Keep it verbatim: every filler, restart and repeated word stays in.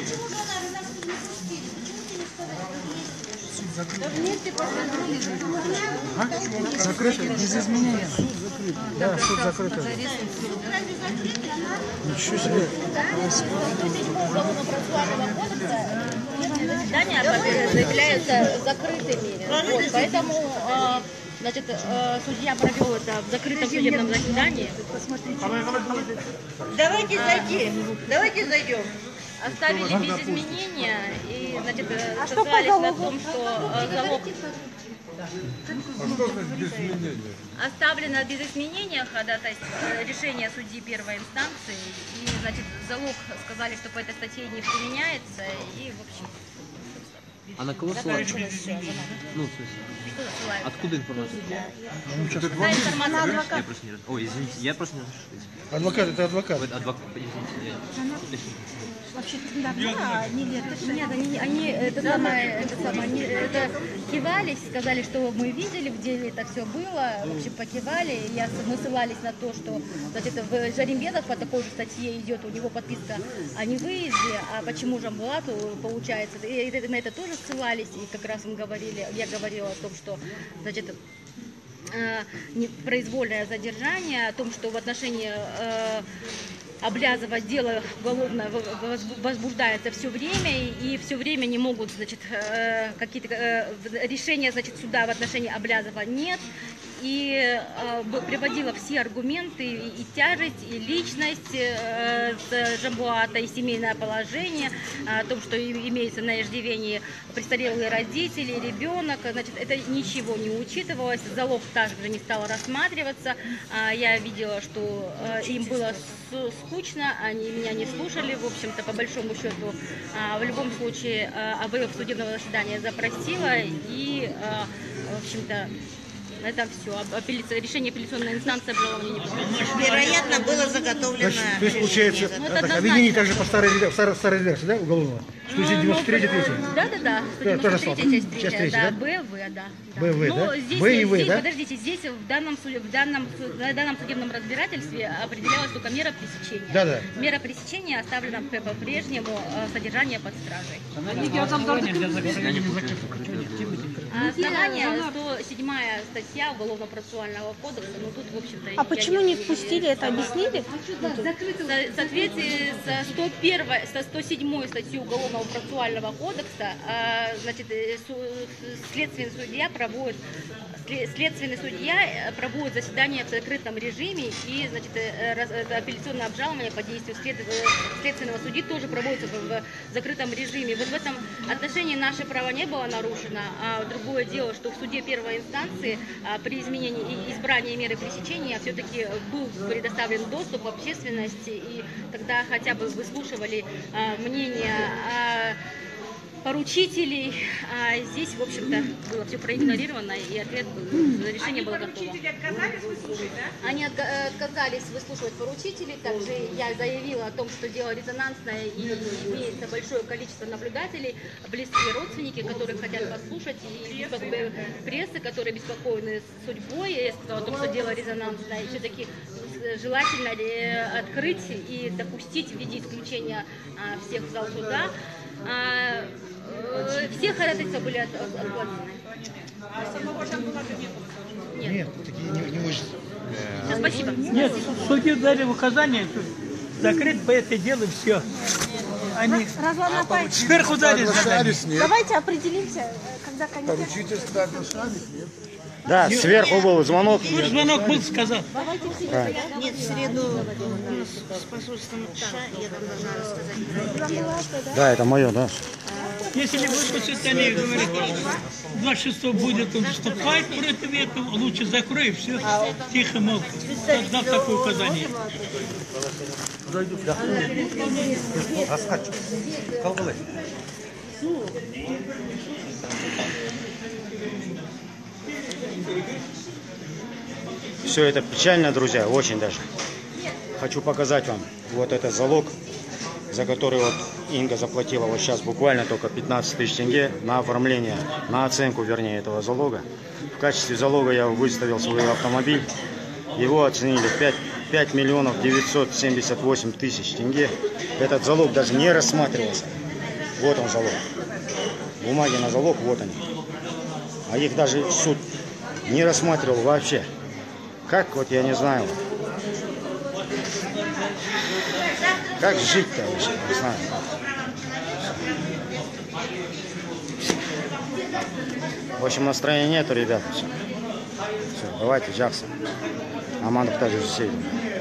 А? Закрыто, без изменения. Суд закрыт. Да, суд закрыт. Ничего себе. Заседания заявляются закрытыми. Вот, поэтому значит, судья провел это в закрытом судебном заседании. Давайте зайдем. Давайте зайдем. Оставили без изменения и, значит, а сослались на том, что залог оставлено без изменения ходатайство, решение судьи первой инстанции, и, значит, залог сказали, что по этой статье не применяется, и, в общем... А на кого ссылаются? Ну, в смысле, откуда информация? Да, информация адвоката. Я просто не раз... Ой, извините, я просто не разрешил. Адвокат, это адвокат. Вы адвокат, извините, я... Вообще, давно они лет? Нет, они, они это самое, это самое, они это кивались, сказали, что мы видели, в деле это все было, в общем, покивали. Я, мы ссылались на то, что, значит, в Жаримбетов по такой же статье идет, у него подписка о невыезде, а почему Жамбулату получается, и на это тоже ссылались, и как раз мы говорили, я говорила о том, что, значит, произвольное задержание, о том, что в отношении Аблязова дело уголовное возбуждается все время, и все время не могут, значит, какие-то решения, значит, суда в отношении Аблязова нет. И э, приводила все аргументы, и, и тяжесть, и личность э, Жамбулата, и семейное положение, о том, что имеется на иждивении престарелые родители, ребенок. Значит, это ничего не учитывалось, залог также не стал рассматриваться. А, я видела, что э, им было скучно, они меня не слушали, в общем-то, по большому счету. А, в любом случае, э, АВФ судебного заседания запросила, и, э, в общем-то, это все. Апелляция, решение апелляционной инстанции обжалования не подтверждено. Вероятно, было заготовлено. Значит, то есть получается, ну, так, обвинение также по старой, старой, старой редакции, да, уголовного? Что здесь девяносто третья, третья? Да, да, да. Тоже часть третья, да? да? БВ, да. БВ, Но да? здесь, Б и В, здесь, да? подождите, здесь в данном, в, данном, в данном судебном разбирательстве определялась только мера пресечения. Да, да. Мера пресечения оставлена по-прежнему, содержание под стражей. А основание сто седьмая статья Уголовно-процессуального кодекса, ну тут, в общем-то... А почему не впустили, это объяснили? В соответствии со сто первой, со сто седьмой статьей Уголовного процессуального кодекса, значит, следственный судья проводит, следственный судья проводит заседание в закрытом режиме, и, значит, апелляционное обжалование по действию следственного судьи тоже проводится в закрытом режиме. Вот в этом отношении наше право не было нарушено, а другое дело, что в суде первой инстанции при изменении и избрании меры пресечения все-таки был предоставлен доступ общественности, и тогда хотя бы выслушивали мнение поручителей, а здесь, в общем-то, было все проигнорировано, и ответ был, решение было готово. Поручители отказались выслушать, да? Они отказались выслушивать поручителей, также я заявила о том, что дело резонансное, и имеется большое количество наблюдателей, близкие родственники, которые хотят послушать, и прессы, которые беспокоены судьбой. Я сказала о том, что дело резонансное, и все-таки желательно открыть и допустить в виде исключения всех в зал суда. Все ходатайства были от, от, отклонены. Нет. Нет, такие не, не может. Все, спасибо. Нет, судьи дали указание, закрыть по это дело все. Они Разлом память. сверху дали задание. Давайте определимся, когда комитет... Поручительство отношались, нет? Да, сверху был звонок. Ну, звонок был, сказал. Давайте все. А. Нет, в среду у нас с посольством США, я там должна рассказать. Да, это мое, да. Если не будет посвящения, говорит, двадцать шестого будет он вступать против этого, лучше закрой, все, тихо, мол, дал такое указание. Все это печально, друзья, очень даже. Хочу показать вам вот этот залог, за который вот Инга заплатила вот сейчас буквально только пятнадцать тысяч тенге на оформление, на оценку, вернее, этого залога. В качестве залога я выставил свой автомобиль. Его оценили в пять миллионов девятьсот семьдесят восемь тысяч тенге. Этот залог даже не рассматривался. Вот он залог. Бумаги на залог, вот они. А их даже суд не рассматривал вообще. Как, вот я не знаю. Как жить-то, я не знаю. В общем, настроения нету, ребята. Все, все давайте, Джаксон. Аман, кто же сидит.